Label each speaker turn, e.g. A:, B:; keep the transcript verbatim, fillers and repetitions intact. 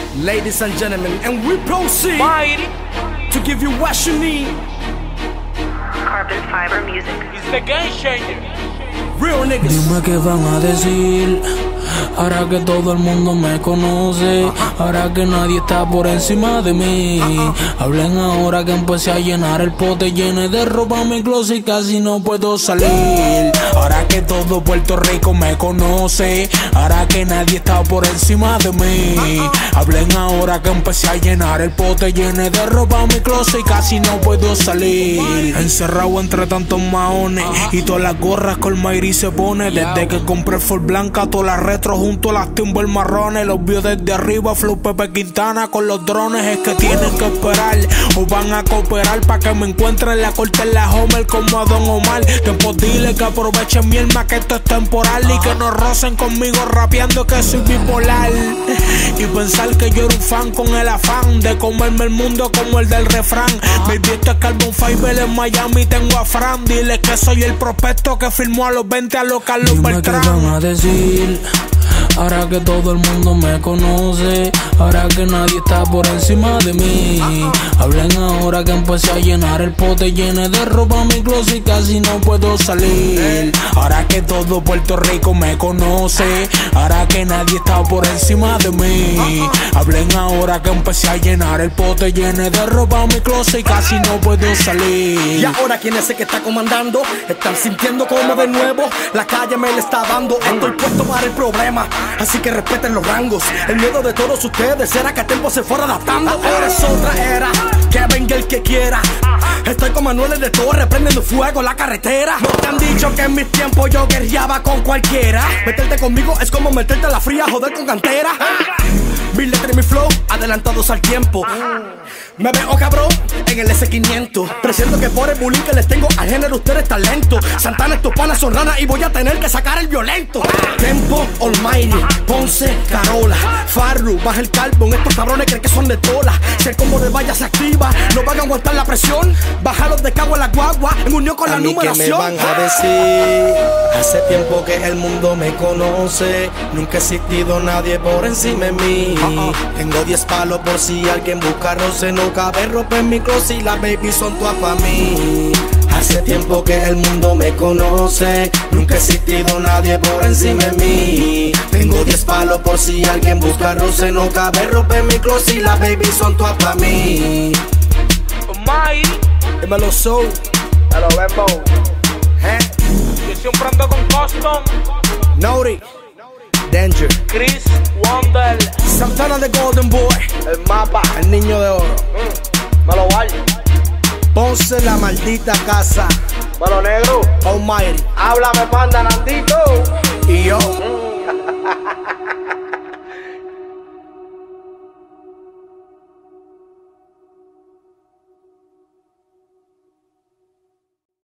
A: Ladies and gentlemen, and we proceed Mighty. To give you what you need.
B: Carbon Fiber Music.
C: It's the game changer.
A: Real niggas.
D: Dime qué van a decir, ahora que todo el mundo me conoce, ahora que nadie está por encima de mí. Hablen ahora que empecé a llenar el pote, llené de ropa mi closet y casi no puedo salir. Ahora que todo Puerto Rico me conoce, ahora que nadie está por encima de mí. Hablen ahora que empecé a llenar el pote, llené de ropa mi closet y casi no puedo salir. Encerrado entre tantos maones y todas las gorras con Mayri se pone. Desde que compré Ford Blanca, todas las retro junto a las Timber marrones. Los vio desde arriba, Flow Pepe Quintana con los drones. Es que tienen que esperar o van a cooperar pa' que me encuentren la corte en la Homer como a Don Omar. Tiempo dile que aprovechen mi alma, que esto es temporal y que no rocen conmigo rapeando que soy bipolar. Y pensar que yo era un fan con el afán de comerme el mundo como el del refrán. Baby, esto es Carbon Fiber en Miami, tengo a Fran. Dile que soy el prospecto que firmó a los veinte a los Carlos Beltrán. ¿Qué van a decir? Ahora que todo el mundo me conoce, ahora que nadie está por encima de mí. Hablen ahora que empecé a llenar el pote, llené de ropa mi closet y casi no puedo salir. Ahora que todo Puerto Rico me conoce, ahora que nadie está por encima de mí. Hablen ahora que empecé a llenar el pote, llené de ropa mi closet y casi no puedo salir.
A: Y ahora quien es el que está comandando, están sintiendo como de nuevo la calle me le está dando. Estoy puesto para el problema, así que respeten los rangos. El miedo de todos ustedes era que el tiempo se fuera adaptando. Ahora es otra era, que venga el que quiera. Estoy con Manuel de Torres, prendiendo fuego la carretera. No te han dicho que en mis tiempos yo guerreaba con cualquiera. Meterte conmigo es como meterte a la fría, joder con cantera. Mi letra y mi flow, adelantados al tiempo. Me veo cabrón en el ese quinientos. Presiento que por el bullying que les tengo al género ustedes talento. Santana, estos panas son ranas y voy a tener que sacar el violento. Tempo, Almighty, Ponce, Carola, Farru, baja el carbón. Estos cabrones creen que son de tola. Si el combo de valla se activa, no van a aguantar la presión. Bajalos de cabo a la guagua en unión con
E: a
A: la
E: mí
A: numeración.
E: ¿Qué me van a decir? Hace tiempo que el mundo me conoce, nunca ha existido nadie por encima de mí. Tengo diez palos por si alguien busca roce. No cabe ropa en mi closet y las baby son todas pa' mí. Hace tiempo que el mundo me conoce, nunca ha existido nadie por encima de mí. Tengo diez palos por si alguien busca roce. No cabe ropa en mi closet y las baby son todas pa' mí.
C: Mighty.
A: Dímelo Soul,
C: A lo Bembo.
A: eh,
C: Yo siempre ando con Custom.
A: Naughty, Danger,
C: Chris Wonder.
A: Santana the Golden Boy,
C: El mapa.
A: el niño de oro.
C: Mm. Me lo vale.
A: Ponce la maldita casa,
C: Bueno, negro.
A: Almighty.
C: Háblame, panda, Nandito.
A: Y yo,
C: Mm.